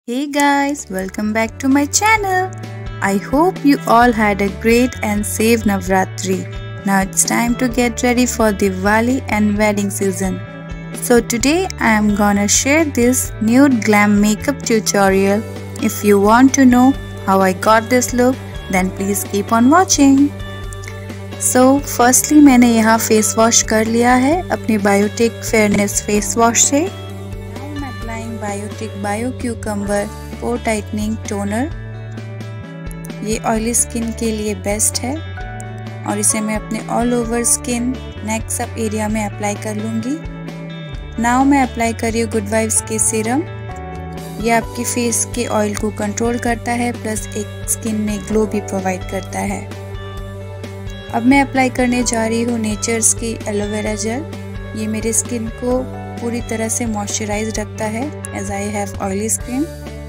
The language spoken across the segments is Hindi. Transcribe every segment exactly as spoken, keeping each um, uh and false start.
Hey guys, welcome back to my channel. I hope you all had a great and safe Navratri. Now it's time to get ready for Diwali and wedding season. So today I am gonna share this nude glam makeup tutorial. If you want to know how I got this look, then please keep on watching. So firstly मैंने यहाँ फेस वॉश कर लिया है अपनी बायोटिक फेयरनेस फेस वॉश से। Biotique bio cucumber pore tightening toner, ये ऑयली स्किन के लिए बेस्ट है और इसे मैं अपने ऑल ओवर स्किन नेक सब एरिया में अप्लाई कर लूँगी। नाउ मैं अप्लाई कर रही हूँ गुड वाइब्स के सीरम। ये आपकी फेस के ऑयल को कंट्रोल करता है प्लस एक स्किन में ग्लो भी प्रोवाइड करता है। अब मैं अप्लाई करने जा रही हूँ नेचर्स की एलोवेरा जेल। ये मेरी स्किन को पूरी तरह से मॉइस्चराइज रखता है as I have oily skin.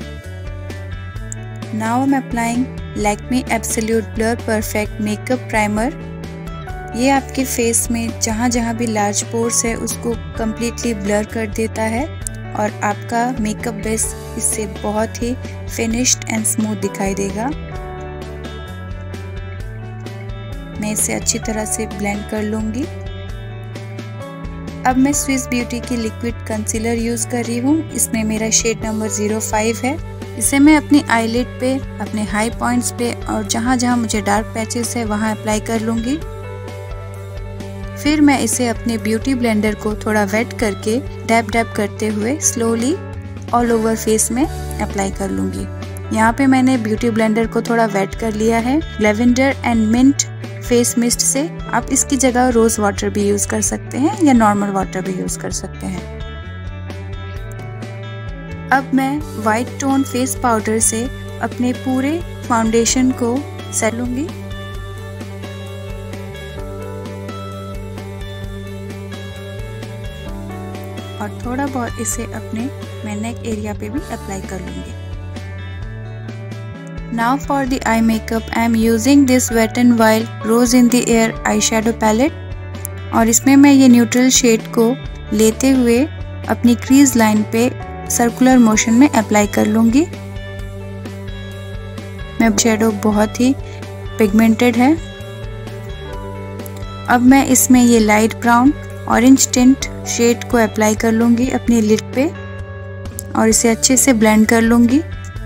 Now I am applying Lakme absolute blur perfect makeup primer. ये आपके फेस में जहाँ जहाँ भी लार्ज पोर्स है उसको कम्प्लीटली ब्लर कर देता है और आपका मेकअप बेस इससे बहुत ही फिनिश्ड एंड स्मूथ दिखाई देगा। मैं इसे अच्छी तरह से ब्लेंड कर लूँगी। अब मैं स्विस ब्यूटी की लिक्विड कंसीलर यूज़ कर रही हूँ। इसमें मेरा शेड नंबर ज़ीरो फाइव है। इसे मैं अपनी आईलिड पे, अपने हाई पॉइंट्स पे और जहाँ जहाँ मुझे डार्क पैचेस है वहाँ अप्लाई कर लूँगी। फिर मैं इसे अपने ब्यूटी ब्लेंडर को थोड़ा वेट करके डैब डैब करते हुए स्लोली ऑल ओवर फेस में अप्लाई कर लूँगी। यहाँ पे मैंने ब्यूटी ब्लेंडर को थोड़ा वेट कर लिया है lavender and mint face mist से। आप इसकी जगह रोज वाटर भी यूज कर सकते हैं या नॉर्मल वाटर भी यूज कर सकते हैं। अब मैं वाइट टोन फेस पाउडर से अपने पूरे फाउंडेशन को सेट लूंगी। और थोड़ा बहुत इसे अपने मैं नेक एरिया पे भी अप्लाई कर लूंगी। Now for the eye makeup, I am using this Wet n Wild Rose in the Air eyeshadow palette और इसमें मैं ये न्यूट्रल शेड को लेते हुए अपनी क्रीज लाइन पे सर्कुलर मोशन में अप्लाई कर लूँगी। मैं शेडो बहुत ही पिगमेंटेड है। अब मैं इसमें ये light brown orange tint shade को अप्लाई कर लूँगी अपनी लिड पे और इसे अच्छे से ब्लेंड कर लूँगी।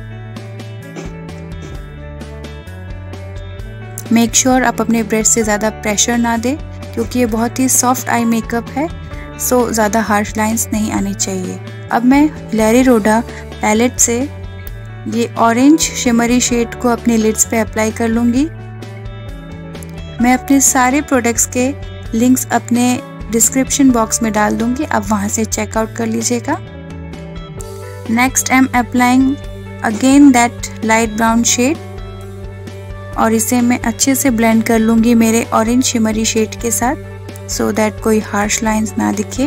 मेक श्योर आप अपने ब्रश से ज़्यादा प्रेशर ना दें क्योंकि ये बहुत ही सॉफ्ट आई मेकअप है, सो ज़्यादा हार्श लाइंस नहीं आनी चाहिए। अब मैं लैरी रोडा पैलेट से ये ऑरेंज शिमरी शेड को अपने लिड्स पे अप्लाई कर लूँगी। मैं अपने सारे प्रोडक्ट्स के लिंक्स अपने डिस्क्रिप्शन बॉक्स में डाल दूँगी, आप वहाँ से चेकआउट कर लीजिएगा। Next I am applying again that light brown shade और इसे मैं अच्छे से ब्लेंड कर लूँगी मेरे ऑरेंज शिमरी शेड के साथ सो दैट कोई हार्श लाइंस ना दिखे।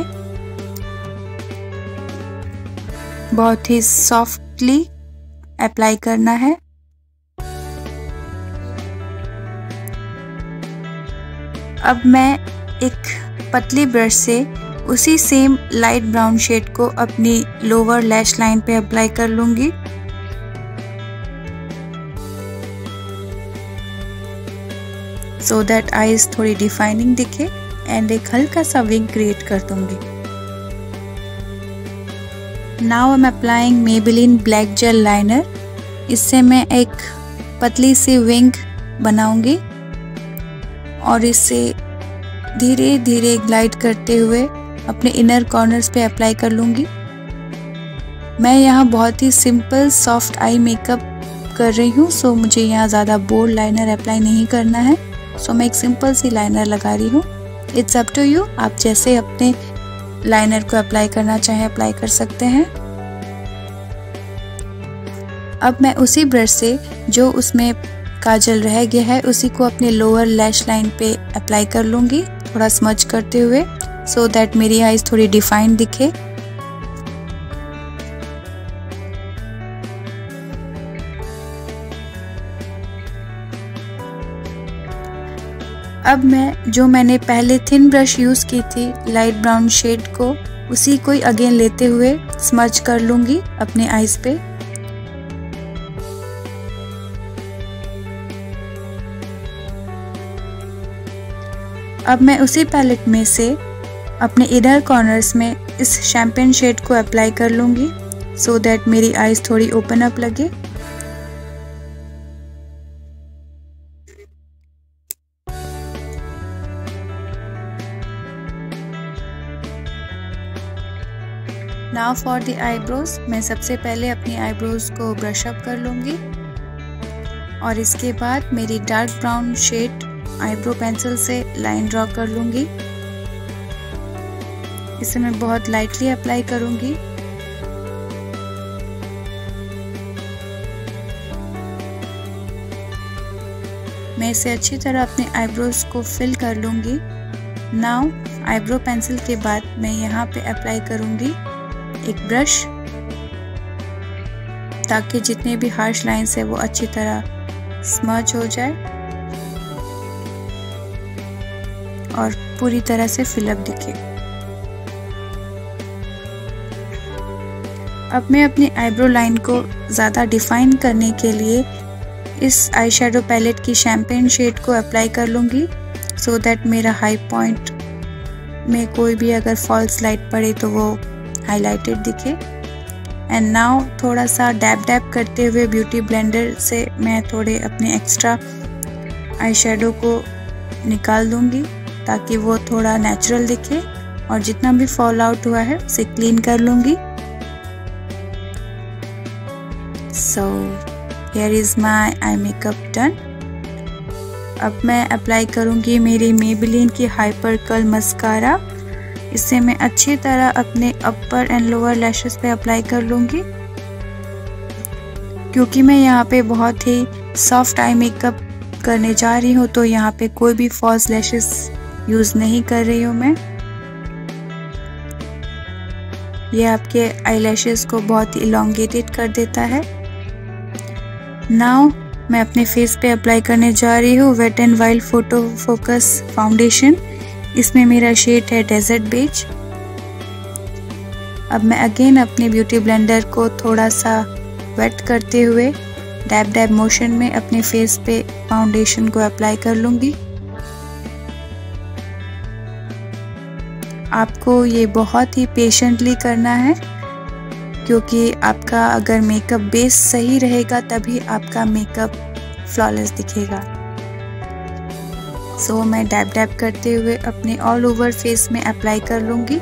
बहुत ही सॉफ्टली अप्लाई करना है। अब मैं एक पतली ब्रश से उसी सेम लाइट ब्राउन शेड को अपनी लोअर लैश लाइन पे अप्लाई कर लूँगी। सो दैट आईज थोड़ी डिफाइनिंग दिखे एंड एक हल्का सा विंग क्रिएट कर दूंगी। Now I am applying Maybelline black gel liner. इससे मैं एक पतली सी विंग बनाऊंगी और इसे धीरे धीरे ग्लाइड करते हुए अपने इनर कॉर्नर्स पे अप्लाई कर लूंगी। मैं यहाँ बहुत ही सिंपल सॉफ्ट आई मेकअप कर रही हूँ, सो मुझे यहाँ ज़्यादा बोल्ड लाइनर अप्लाई नहीं करना है। सो so, मैं एक सिंपल सी लाइनर लगा रही हूँ। इट्स अप टू यू, आप जैसे अपने लाइनर को अप्लाई करना चाहें अप्लाई कर सकते हैं। अब मैं उसी ब्रश से जो उसमें काजल रह गया है उसी को अपने लोअर लैश लाइन पे अप्लाई कर लूँगी थोड़ा स्मच करते हुए सो so दैट मेरी आईज थोड़ी डिफाइंड दिखे। अब मैं जो मैंने पहले थिन ब्रश यूज़ की थी लाइट ब्राउन शेड को उसी को अगेन लेते हुए स्मच कर लूँगी अपने आईज पे अब मैं उसी पैलेट में से अपने इनर कॉर्नर्स में इस शैम्पेन शेड को अप्लाई कर लूँगी सो दैट मेरी आईज थोड़ी ओपन अप लगे। नाउ फॉर द आईब्रोज, मैं सबसे पहले अपनी आईब्रोज को ब्रश अप कर लूँगी और इसके बाद मेरी dark brown shade eyebrow pencil से लाइन ड्रॉ कर लूँगी। इसे मैं बहुत लाइटली अप्लाई करूँगी। मैं इसे अच्छी तरह अपने आईब्रोज को फिल कर लूँगी। नाउ आईब्रो पेंसिल के बाद मैं यहाँ पे अप्लाई करूँगी एक ब्रश, ताकि जितने भी हार्श लाइंस है वो अच्छी तरह स्मच हो जाए और पूरी तरह से फिलअप दिखे। अब मैं अपनी आईब्रो लाइन को ज़्यादा डिफाइन करने के लिए इस आई शेडो पैलेट की शैम्पेन शेड को अप्लाई कर लूँगी सो दैट मेरा हाई पॉइंट में कोई भी अगर फॉल्स लाइट पड़े तो वो हाईलाइटेड दिखे। एंड नाउ थोड़ा सा डैब डैब करते हुए ब्यूटी ब्लेंडर से मैं थोड़े अपने एक्स्ट्रा आई शेडो को निकाल दूंगी ताकि वो थोड़ा नेचुरल दिखे और जितना भी फॉल आउट हुआ है उसे क्लीन कर लूंगी। So here is my eye makeup done. अब मैं अप्लाई करूंगी मेरी मेबेलिन की हाइपर कर्ल मस्कारा। इसे मैं अच्छी तरह अपने अपर एंड लोअर लैशेस पे अप्लाई कर लूँगी। क्योंकि मैं यहाँ पे बहुत ही सॉफ्ट आई मेकअप करने जा रही हूँ तो यहाँ पे कोई भी फॉल्स लैशेस यूज़ नहीं कर रही हूँ मैं। ये आपके आई लैशेस को बहुत ही इलोंगेटेड कर देता है। नाउ मैं अपने फेस पे अप्लाई करने जा रही हूँ wet and wild photo focus foundation. इसमें मेरा शेड है डेजर्ट बेज। अब मैं अगेन अपने ब्यूटी ब्लेंडर को थोड़ा सा वेट करते हुए डैब डैब मोशन में अपने फेस पे फाउंडेशन को अप्लाई कर लूँगी। आपको ये बहुत ही पेशेंटली करना है क्योंकि आपका अगर मेकअप बेस सही रहेगा तभी आपका मेकअप फ्लॉलेस दिखेगा। सो so, मैं डैब डैब करते हुए अपने ऑल ओवर फेस में अप्लाई कर लूँगी।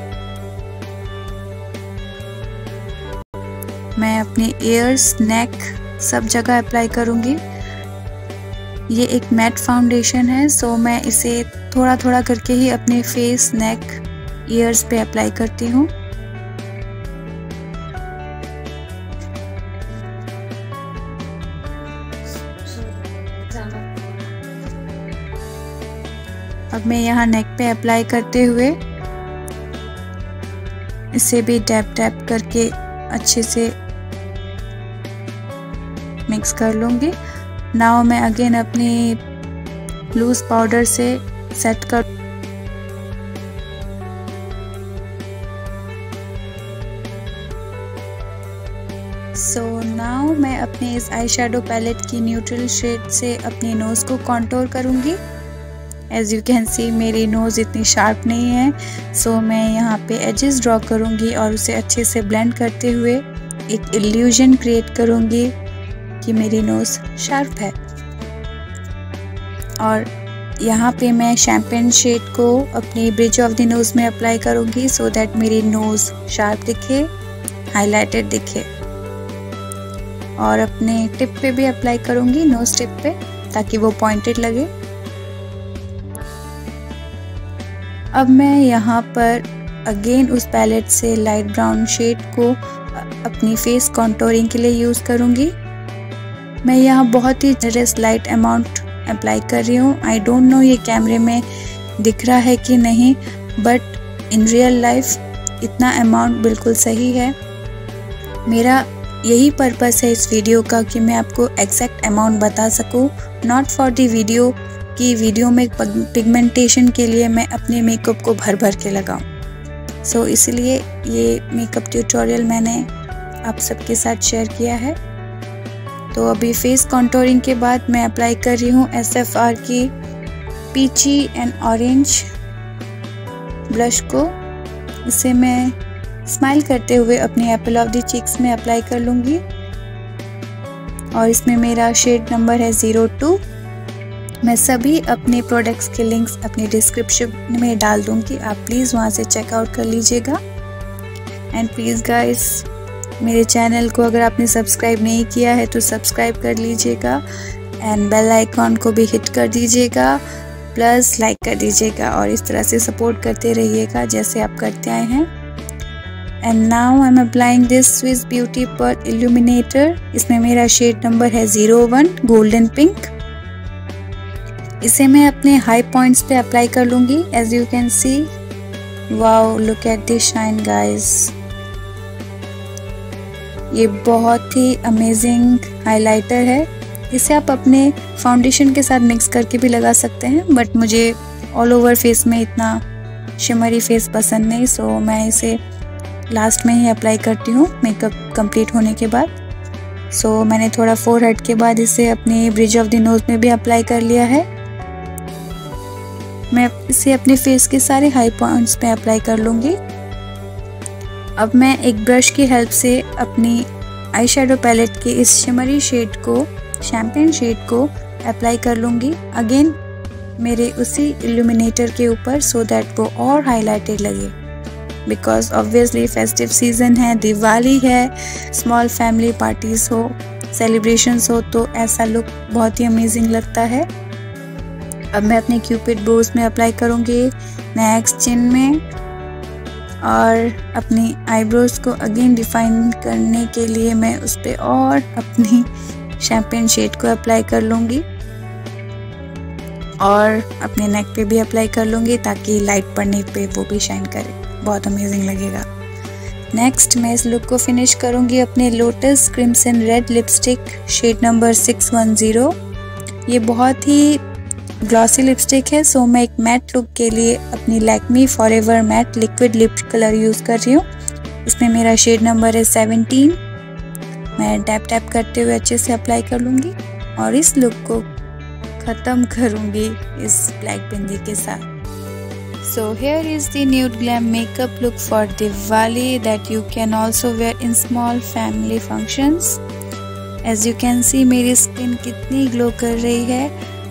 मैं अपने ईयर्स, नेक सब जगह अप्लाई करूँगी। ये एक मैट फाउंडेशन है सो so मैं इसे थोड़ा थोड़ा करके ही अपने फेस, नेक, ईयर्स पे अप्लाई करती हूँ। अब मैं यहाँ नेक पे अप्लाई करते हुए इसे भी टैप टैप करके अच्छे से मिक्स कर लूँगी। नाउ मैं अगेन अपनी लूज पाउडर से सेट कर सो so, नाउ मैं अपने इस आई शेडो पैलेट की न्यूट्रल शेड से अपने नोज़ को कॉन्टोर करूँगी। एज यू कैन सी मेरी नोज़ इतनी शार्प नहीं है सो so मैं यहाँ पे एजेस ड्रॉ करूँगी और उसे अच्छे से ब्लेंड करते हुए एक इल्यूजन क्रिएट करूँगी कि मेरी नोज़ शार्प है। और यहाँ पे मैं शैम्पेन शेड को अपनी ब्रिज ऑफ द नोज़ में अप्लाई करूँगी सो दैट मेरी नोज़ शार्प दिखे, हाईलाइटेड दिखे। और अपने टिप पे भी अप्लाई करूँगी, नोज़ टिप पे, ताकि वो पॉइंटेड लगे। अब मैं यहाँ पर अगेन उस पैलेट से लाइट ब्राउन शेड को अपनी फेस कॉन्टोरिंग के लिए यूज़ करूँगी। मैं यहाँ बहुत ही जनरस लाइट अमाउंट अप्लाई कर रही हूँ। आई डोंट नो ये कैमरे में दिख रहा है कि नहीं, बट इन रियल लाइफ इतना अमाउंट बिल्कुल सही है। मेरा यही पर्पस है इस वीडियो का कि मैं आपको एग्जैक्ट अमाउंट बता सकूँ, नॉट फॉर दी वीडियो कि वीडियो में पिगमेंटेशन के लिए मैं अपने मेकअप को भर भर के लगाऊं। सो so, इसलिए ये मेकअप ट्यूटोरियल मैंने आप सबके साथ शेयर किया है। तो अभी फेस कॉन्टोरिंग के बाद मैं अप्लाई कर रही हूँ एस एफ आर की पीची एंड ऑरेंज ब्लश को इसे मैं स्माइल करते हुए अपनी एप्पल ऑफ द चीक्स में अप्लाई कर लूँगी। और इसमें मेरा शेड नंबर है ज़ीरो टू। मैं सभी अपने प्रोडक्ट्स के लिंक्स अपनी डिस्क्रिप्शन में डाल दूँगी, आप प्लीज़ वहाँ से चेकआउट कर लीजिएगा। एंड प्लीज़ गाइस, मेरे चैनल को अगर आपने सब्सक्राइब नहीं किया है तो सब्सक्राइब कर लीजिएगा एंड बेल आइकॉन को भी हिट कर दीजिएगा, प्लस लाइक कर दीजिएगा और इस तरह से सपोर्ट करते रहिएगा जैसे आप करते आए हैं। And now I am applying this Swiss beauty pearl illuminator. इसमें मेरा शेड नंबर है ज़ीरो वन गोल्डन पिंक। इसे मैं अपने हाई पॉइंट्स पे अप्लाई कर लूँगी। As you can see, wow look at this shine guys, ये बहुत ही अमेजिंग हाइलाइटर है। इसे आप अपने फाउंडेशन के साथ मिक्स करके भी लगा सकते हैं, बट मुझे ऑल ओवर फेस में इतना शिमरी फेस पसंद नहीं, सो मैं इसे लास्ट में ही अप्लाई करती हूँ मेकअप कंप्लीट होने के बाद। सो so, मैंने थोड़ा फोरहेड के बाद इसे अपने ब्रिज ऑफ द नोज में भी अप्लाई कर लिया है। मैं इसे अपने फेस के सारे हाई पॉइंट्स पे अप्लाई कर लूँगी। अब मैं एक ब्रश की हेल्प से अपनी आई शेडो पैलेट के इस शिमरी शेड को, शैम्पेन शेड को अप्लाई कर लूँगी अगेन मेरे उसी इल्यूमिनेटर के ऊपर, सो दैट वो और हाईलाइटेड लगे। बिकॉज ऑब्वियसली फेस्टिव सीज़न है, दिवाली है, स्मॉल फैमिली पार्टीज हो, सेलिब्रेशंस हो, तो ऐसा लुक बहुत ही अमेजिंग लगता है। अब मैं अपने क्यूपिड बोज में अप्लाई करूँगी, नेक्स्ट चिन में, और अपनी आईब्रोज को अगेन डिफाइन करने के लिए मैं उस पर और अपनी शैम्पेन शेड को अप्लाई कर लूँगी और अपने नेक पे भी अप्लाई कर लूँगी ताकि लाइट पड़ने पे वो भी शाइन करे, बहुत अमेजिंग लगेगा। नेक्स्ट मैं इस लुक को फिनिश करूँगी अपने Lotus crimson red lipstick shade number six one zero. ये बहुत ही ग्लॉसी लिपस्टिक है, सो मैं एक मैट लुक के लिए अपनी Lakme forever matte liquid lip colour use कर रही हूँ। इसमें मेरा शेड नंबर है सेवनटीन। मैं टैप टैप करते हुए अच्छे से अप्लाई कर लूँगी और इस लुक को ख़त्म करूँगी इस ब्लैक बिंदी के साथ। So here is the nude glam makeup look for Diwali that you can also wear in small family functions. As you can see मेरी स्किन कितनी ग्लो कर रही है।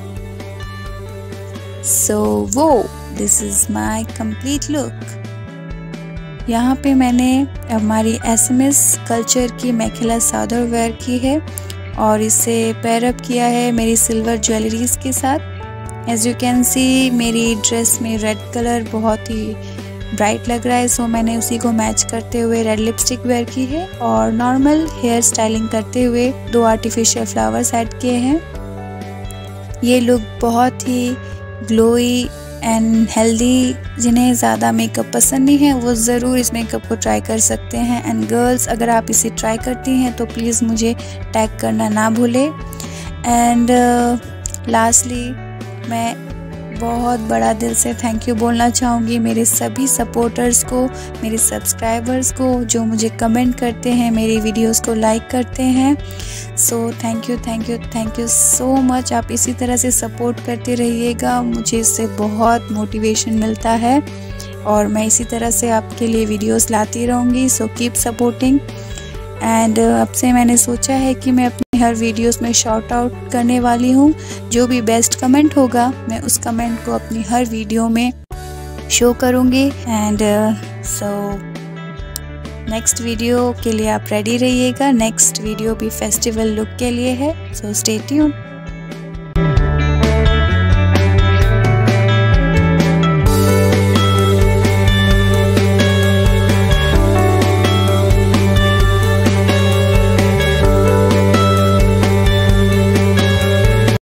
So वो this is my complete look. यहाँ पे मैंने हमारी एस एम एस कल्चर की मेखला सादर वेयर की है और इसे पेयर अप किया है मेरी सिल्वर ज्वेलरीज के साथ। एज यू कैन सी मेरी ड्रेस में रेड कलर बहुत ही ब्राइट लग रहा है, सो मैंने उसी को मैच करते हुए रेड लिपस्टिक वेयर की है और नॉर्मल हेयर स्टाइलिंग करते हुए दो आर्टिफिशियल फ्लावर्स ऐड किए हैं। ये लुक बहुत ही ग्लोई एंड हेल्दी, जिन्हें ज़्यादा मेकअप पसंद नहीं है वो ज़रूर इस मेकअप को ट्राई कर सकते हैं। एंड गर्ल्स, अगर आप इसे ट्राई करती हैं तो प्लीज़ मुझे टैग करना ना भूलें। एंड लास्टली मैं बहुत बड़ा दिल से थैंक यू बोलना चाहूँगी मेरे सभी सपोर्टर्स को, मेरे सब्सक्राइबर्स को जो मुझे कमेंट करते हैं, मेरी वीडियोस को लाइक करते हैं। So thank you thank you thank you so much. आप इसी तरह से सपोर्ट करते रहिएगा, मुझे इससे बहुत मोटिवेशन मिलता है और मैं इसी तरह से आपके लिए वीडियोस लाती रहूँगी। So keep supporting. एंड अब से मैंने सोचा है कि मैं अपनी हर वीडियोस में शॉर्ट आउट करने वाली हूँ। जो भी बेस्ट कमेंट होगा मैं उस कमेंट को अपनी हर वीडियो में शो करूँगी। एंड सो नेक्स्ट वीडियो के लिए आप रेडी रहिएगा। नेक्स्ट वीडियो भी फेस्टिवल लुक के लिए है, सो स्टे ट्यून्ड।